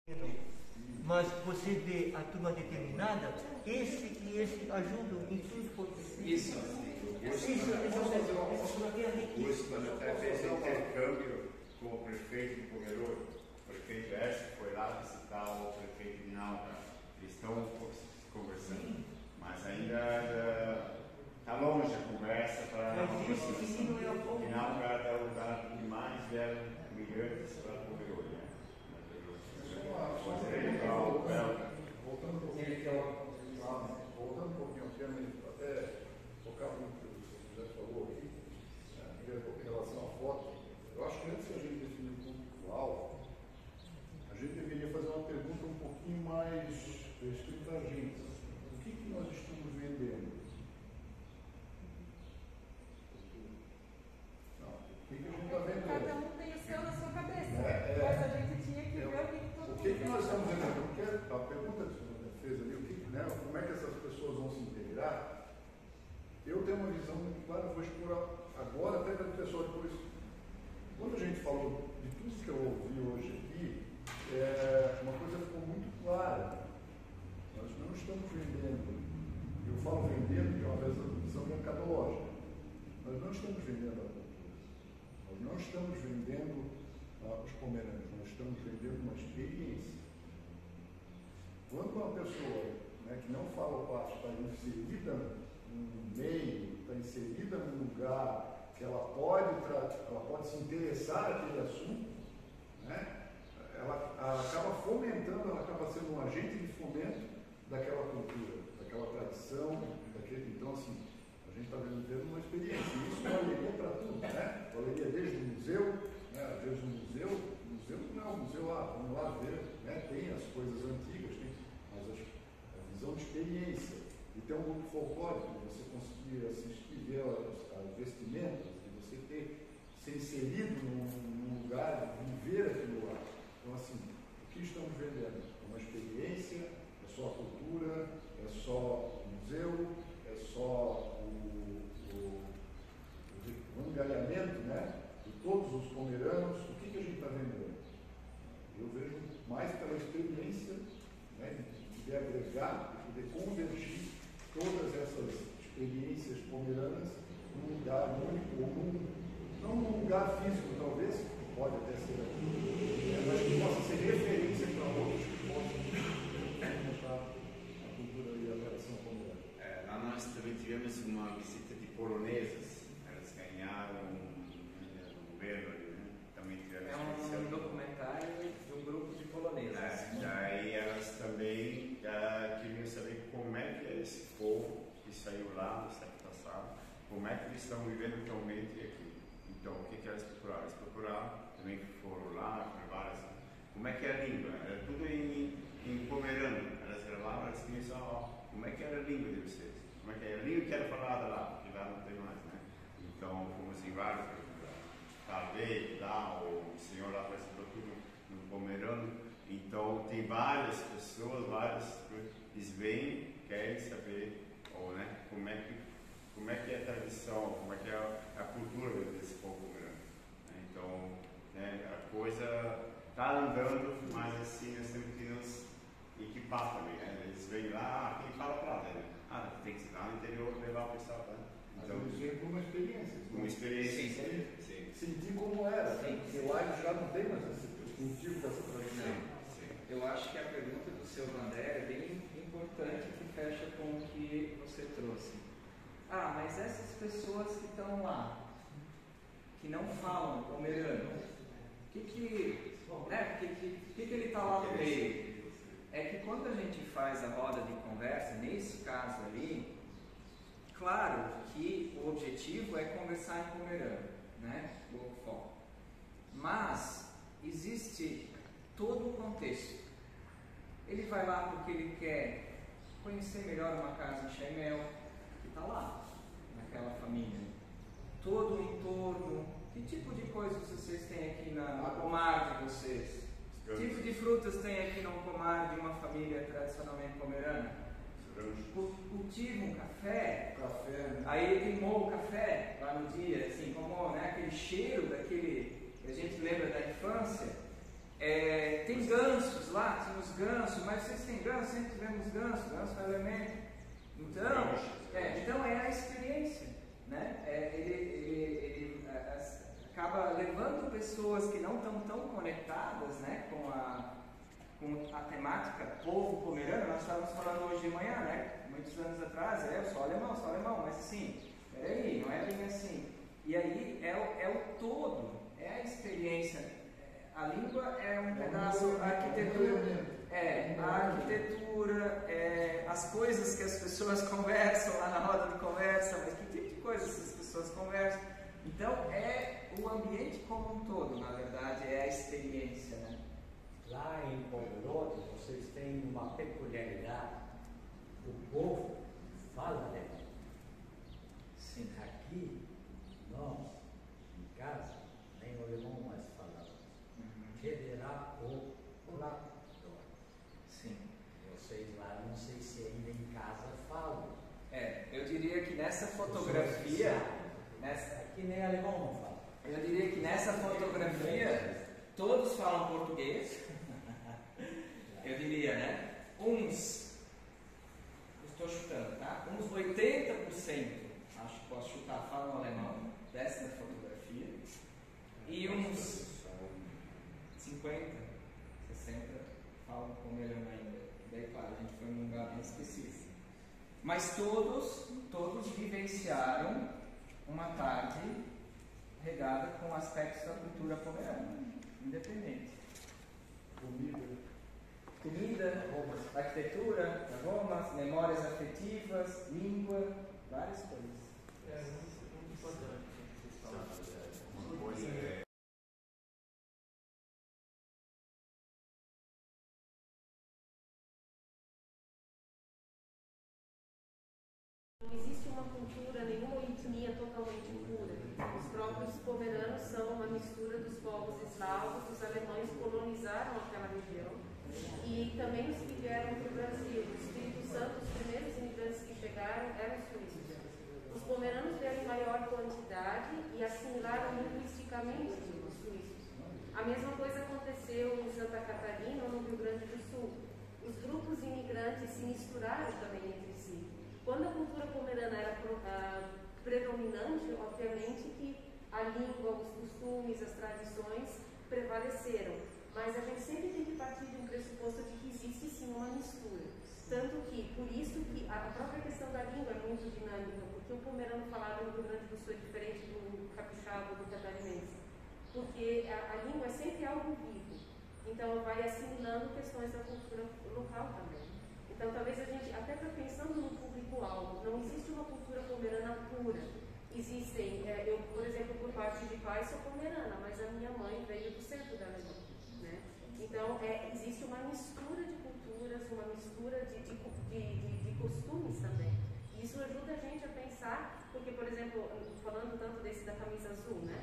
Mas você vê a turma determinada, esse e esse ajudam em tudo quanto isso. Hoje, quando eu até fez intercâmbio com o prefeito de Pomerode, o prefeito Écio foi lá visitar o prefeito de Nauca. Eles estão conversando, mas ainda está longe a conversa para uma aproximação. E Nauca é o lugar que mais vieram migrantes para Pomerode, né? Voltando um pouquinho ao tema, até tocar muito o que o José falou aqui, em relação à foto, eu acho que antes que a gente definir o público-alvo, a gente deveria fazer uma pergunta um pouquinho mais restrita a gente. O que nós estamos vendendo? Não, o que a gente está vendendo? Cada um tem o seu na sua cabeça, mas a gente tinha que ver o que todo mundo que nós estamos vendendo? Porque a pergunta que você fez ali, como é que essas pessoas vão se integrar? Eu tenho uma visão muito clara, vou expor agora até para o pessoal depois. Quando a gente falou de tudo que eu ouvi hoje aqui, uma coisa ficou muito clara. Nós não estamos vendendo, eu falo vendendo, que é uma visão mercadológica. Nós não estamos vendendo a cultura. Nós não estamos vendendo os pomerâneos, nós estamos vendendo uma experiência. Quando uma pessoa que não fala o passo está inserida num meio, está inserida num lugar que ela pode se interessar naquele assunto, ela acaba fomentando, ela acaba sendo um agente de fomento daquela cultura, daquela tradição, então assim, a gente está vivendo uma experiência, e isso valeria para tudo, valeria desde o museu, às vezes o museu não é um museu, vamos lá ver, tem as coisas antigas, mas a visão de experiência, e tem um grupo folclórico, você conseguir assistir, ver as vestimentas, e você ser inserido num lugar, viver aquele lugar. Então, assim, o que estamos vendendo? É uma experiência, é só a cultura, é só o museu, é só o angariamento, de todos os pomeranos. O que a gente está vendendo? Eu vejo mais pela experiência, de agregar, de poder convergir todas essas experiências pomeranas num lugar único, não num lugar físico, talvez, que pode até ser aqui, mas que possa ser referência para outros que possam montar a cultura e a tradição pomerana. Lá nós também tivemos uma visita de polonesas, elas ganharam um governo ali, também tivemos um documentário de um grupo de polonesas. Daí elas também queriam saber como é que é esse povo que saiu lá no século passado, como é que eles estão vivendo atualmente aqui. Então, o que elas procuraram? Elas procuraram, também foram lá, gravaram, como é que é a língua? Era tudo em pomerano. Elas gravavam, elas tinham só, como é que era a língua de vocês? Como é que é a língua que era falada lá? Porque lá não tem mais, Então, fomos em vários Talvez lá, o senhor lá apresentou tudo no pomerano. Então, tem várias pessoas, eles vêm, querem saber, como é que é a tradição, como é que é a cultura desse povo pomerano. Então, a coisa está andando, mas assim, nós temos que nos equipar também, Eles vêm lá, quem fala para lá, tem que ir lá no interior levar o pessoal, Então, isso vem por uma experiência. Uma experiência, sim. Sentir como era, porque lá já não tem mais esse sentido dessa tradição. Eu acho que a pergunta do seu André é bem importante, que fecha com o que você trouxe. Mas essas pessoas que estão lá, que não falam pomerano, o que ele está lá no meio? É que quando a gente faz a roda de conversa, nesse caso ali, claro que o objetivo é conversar em pomerano, o foco. Mas existe todo o contexto. Ele vai lá porque ele quer conhecer melhor uma casa em Chaimel, que está lá, naquela família. Todo o entorno. Que tipo de coisas vocês têm aqui na pomar de vocês? Que tipo de frutas tem aqui no pomar de uma família tradicionalmente pomerana? Cultiva um café, aí ele queimou o café lá no dia, assim, como aquele cheiro daquele que a gente lembra da infância. Tem gansos lá, tinha os gansos, mas vocês têm ganso? Sempre tivemos ganso é um elemento. Então é a experiência, né? Ele acaba levando pessoas que não estão tão conectadas, né, com a temática povo pomerano. Nós estávamos falando hoje de manhã, né? Muitos anos atrás, eu sou alemão, mas assim, peraí, não é bem assim. E aí é o todo, é a experiência. A língua é um pedaço, a arquitetura, as coisas que as pessoas conversam lá na roda de conversa, mas que tipo de coisas as pessoas conversam. Então é o ambiente como um todo, na verdade, é a experiência, né? Lá em Pomerode, vocês têm uma peculiaridade. O povo fala alemão. Sim. Aqui, nós, em casa, nem o alemão mais falamos. Federar o Plato. Sim. Vocês lá, não sei se ainda em casa falam. Eu diria que nessa fotografia, Aqui nem alemão não fala. Eu diria que nessa fotografia todos falam português. Eu diria, né? Estou chutando, tá? Uns 80%, acho que posso chutar, falam alemão, dessa fotografia. E uns 50, 60 falam pomerano ainda. Daí, claro, a gente foi num lugar bem específico. Mas todos vivenciaram uma tarde regada com aspectos da cultura pomerana, independente. Comida, arquitetura, aromas, memórias afetivas, língua, várias coisas. É muito importante vocês falarem. Uma coisa Não existe uma cultura, nenhuma etnia totalmente pura. Os próprios pomeranos são uma mistura dos povos eslavos, os alemães colonizaram aquela região e também os que vieram para o Brasil. O Espírito Santo, os primeiros imigrantes que chegaram eram os suíços. Os pomeranos vieram em maior quantidade e assimilaram linguisticamente os suíços. A mesma coisa aconteceu em Santa Catarina ou no Rio Grande do Sul. Os grupos imigrantes se misturaram também entre si. Quando a cultura pomerana era predominante, obviamente que a língua, os costumes, as tradições prevaleceram. Mas a gente sempre tem que partir de um pressuposto de que existe sim uma mistura. Tanto que, por isso que a própria questão da língua é muito dinâmica, porque o pomerano falado no Rio Grande do Sul é diferente do capixaba, do catarinense. Porque a língua é sempre algo vivo. Então vai assimilando questões da cultura local também. Então talvez a gente, até pensando no público-alvo, não existe uma cultura pomerana pura. Existem, eu, por exemplo, por parte de pai sou pomerana, mas a minha mãe veio do centro da Alemanha. Né? Então existe uma mistura de culturas, uma mistura de costumes também. E isso ajuda a gente a pensar, porque, por exemplo, falando tanto desse da camisa azul, né?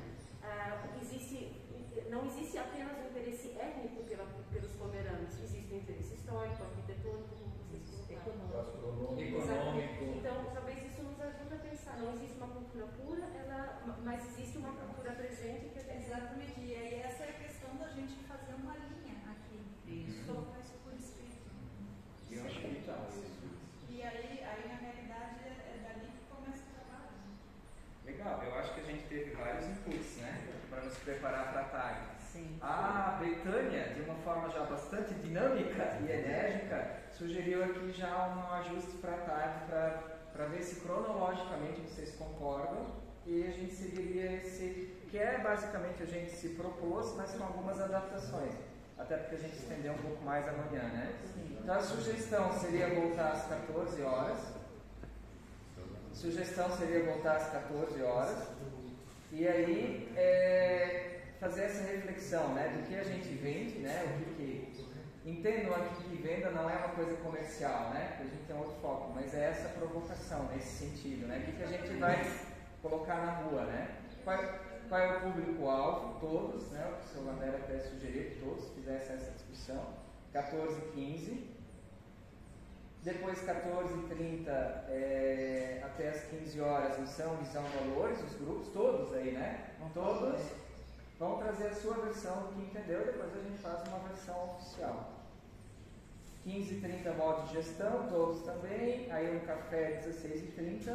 Não existe apenas o interesse étnico pelos pomeranos, existe o interesse histórico, arquitetônico, como vocês colocaram. Econômico. Então, talvez isso nos ajude a pensar. Não existe uma cultura pura, mas existe uma cultura presente que é exatamente. E aí essa é a questão da gente fazer uma linha aqui. Isso. Colocar isso por escrito. E eu acho que então. E aí na realidade é dali que começa o trabalho. Legal, eu acho que a gente teve vários inputs, né? Para nos preparar para a tarde. Sim. A Betânia, de uma forma já bastante dinâmica e enérgica, sugeriu aqui já um ajuste para a tarde, para ver se cronologicamente vocês concordam e a gente seguiria esse, que é basicamente a gente se propôs, mas com algumas adaptações, até porque a gente estendeu um pouco mais amanhã, né? Então a sugestão seria voltar às 14 horas. E aí fazer essa reflexão, né, do que a gente vende, né, entendam aqui que venda não é uma coisa comercial, né, porque a gente tem outro foco, mas é essa provocação nesse sentido, né, o que a gente vai colocar na rua, né, qual é o público-alvo, todos, né, o que o seu Vandera até sugeriu que todos fizessem essa discussão, 14 e 15, depois 14h30 até as 15 horas, missão, visão, valores, os grupos, todos aí, né, todos. vão trazer a sua versão do que entendeu e depois a gente faz uma versão oficial. 15h30 modo de gestão, todos também, aí um café 16h30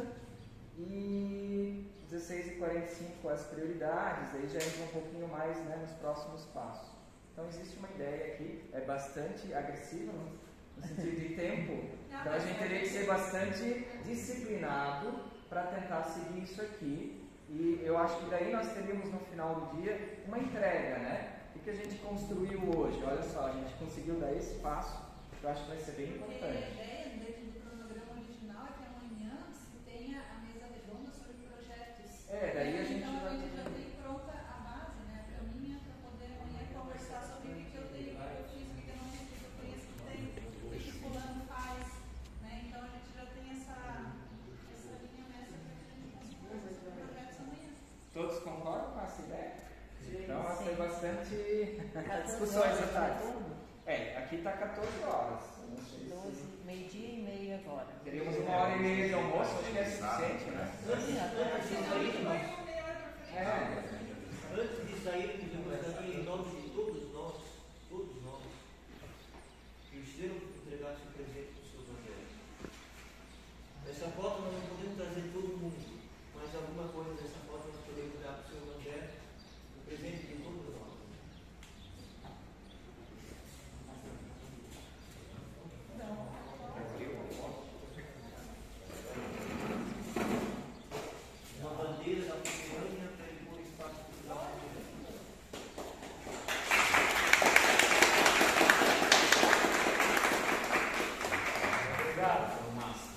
e 16h45 as prioridades, aí já entra um pouquinho mais, né, nos próximos passos. Então existe uma ideia aqui, é bastante agressiva no sentido de tempo, então a gente teria que ser bastante disciplinado para tentar seguir isso aqui. E eu acho que daí nós teríamos no final do dia uma entrega, né? O que a gente construiu hoje? Olha só, a gente conseguiu dar esse passo. Eu acho que vai ser bem importante. A ideia dentro do cronograma original é que amanhã se tenha a mesa redonda sobre projetos. Daí a gente então vai... a gente já tem pronta a base, né, para mim, para poder amanhã conversar sobre o que eu tenho, o que eu fiz, o que eu não fiz, o que eu conheço, o que tem, o que o fulano faz. Né? Então a gente já tem essa linha mestra para que a gente consiga fazer esses projetos amanhã. Todos concordam com essa ideia? Então vai ter bastante discussões à tarde. Aqui está 14 horas. 12, meio-dia e meio agora. Teríamos 1h30 de almoço, acho que é suficiente, né? Antes de sair, pedimos também em nome de todos nós, que o Senhor entregasse o presente do seu Evangelho. Essa foto nós não podemos trazer todo mundo, mas alguma coisa dessa foto nós podemos dar para o seu Evangelho, o presente de todos nós. Uma bandeira da Ucrânia para ele pôr espaço cultural. Obrigado, Márcio.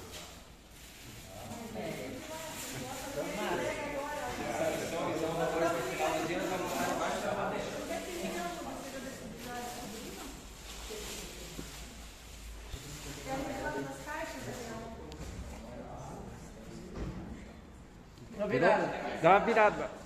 Dá uma virada.